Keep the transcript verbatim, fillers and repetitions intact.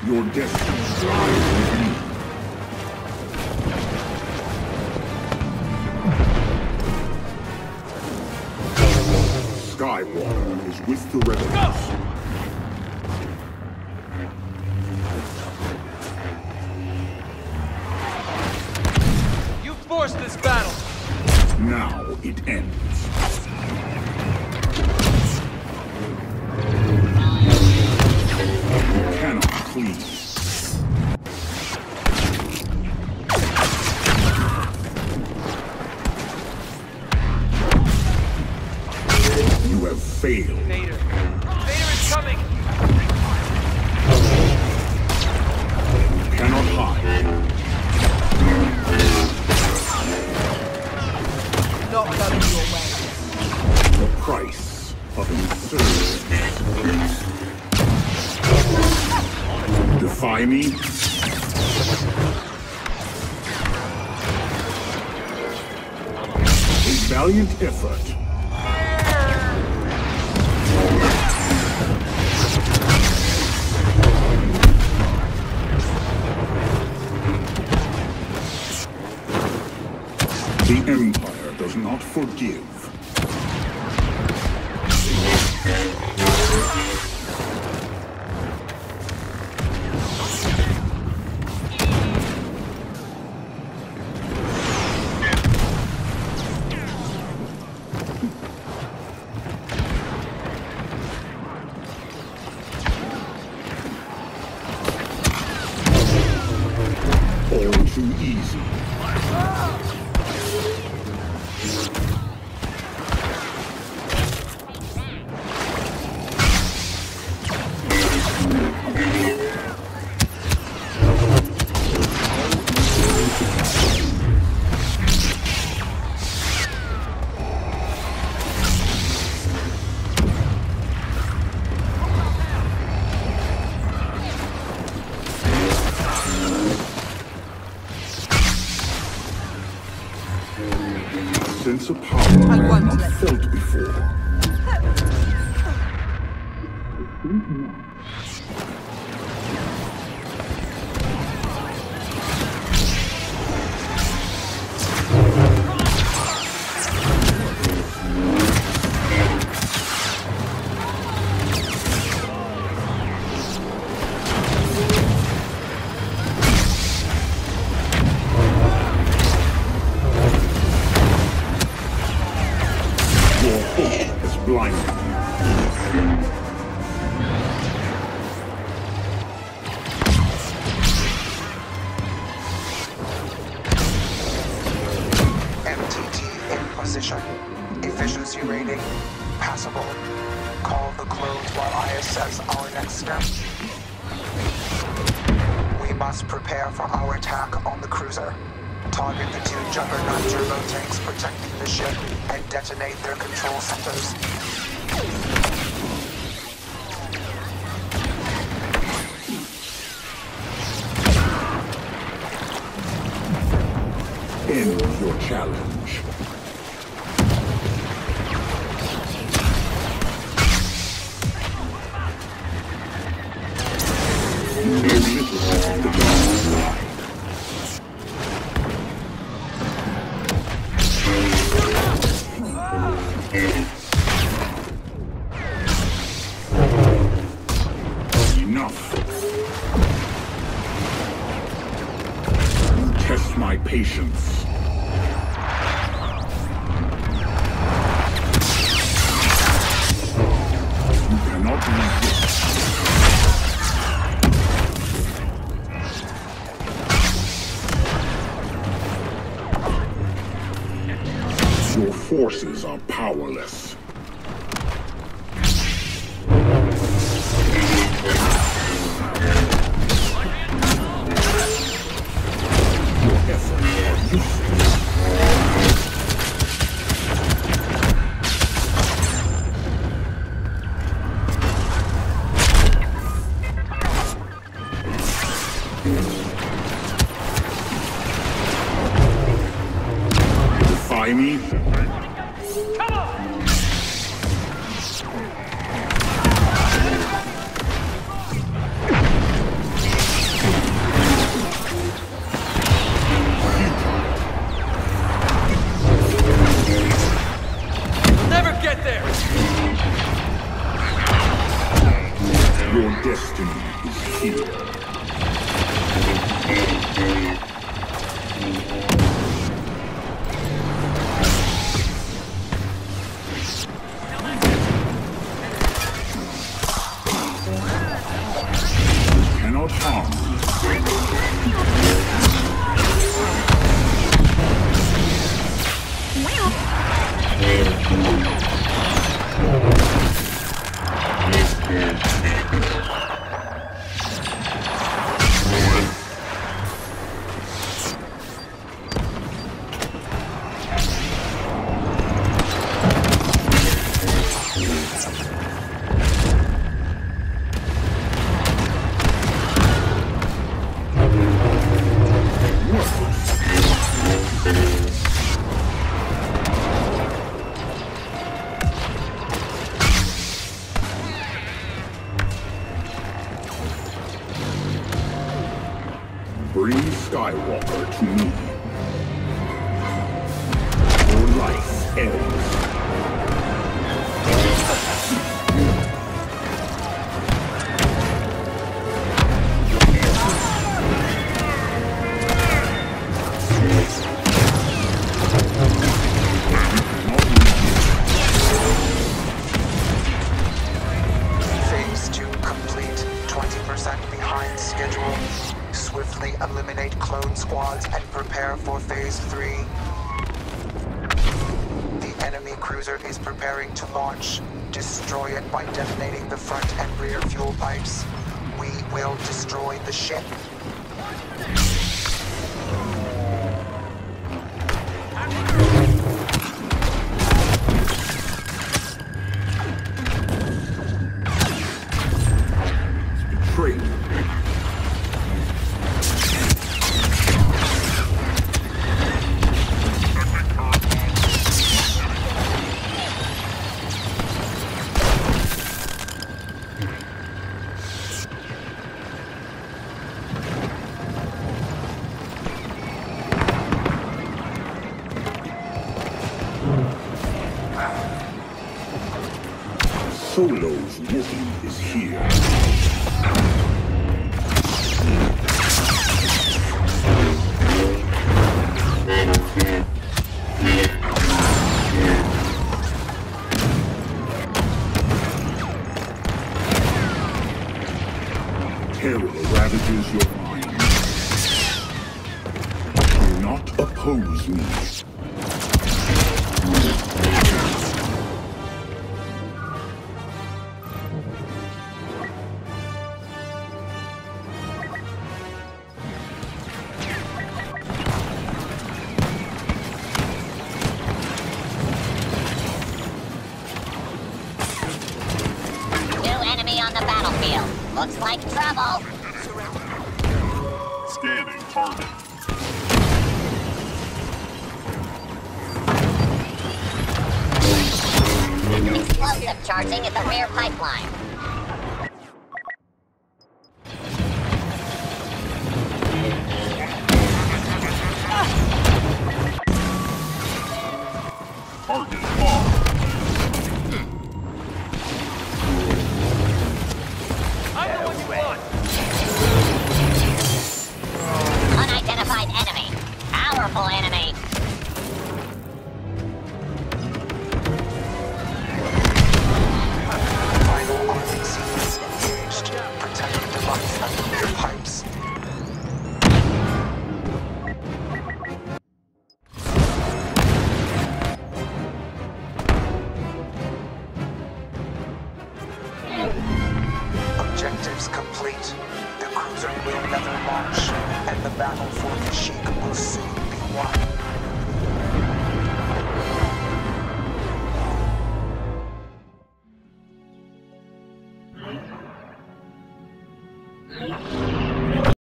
Your destiny lies with me. Skywalker is with the rebels. You forced this battle. Now it ends. You cannot flee. You have failed. Vader. Vader is coming! You cannot hide. Not going your way. The price of insurgence. Defy me? A valiant effort. The Empire does not forgive. All too easy. Sense of power I have not felt before. Blinded you. M T T in position. Efficiency rating passable. Call the clones while I assess our next step. We must prepare for our attack on the cruiser. Target the two Juggernaut turbo tanks protecting the ship and detonate their control centers. End your challenge. You know little of the dark side. Enough. You test my patience. You cannot resist. Your forces are powerless. Your efforts are useless. Defy me? Come on! is here. Cannot harm me. Bring Skywalker to me. Your life ends. Phase two complete, twenty percent behind schedule. Swiftly eliminate clone squads and prepare for phase three. The enemy cruiser is preparing to launch. Destroy it by detonating the front and rear fuel pipes. We will destroy the ship. Betrayed. Solo's Wookiee is here. Terror ravages your mind. Do not oppose me. On the battlefield. Looks like trouble. Scanning target. Explosive charging at the rear pipeline.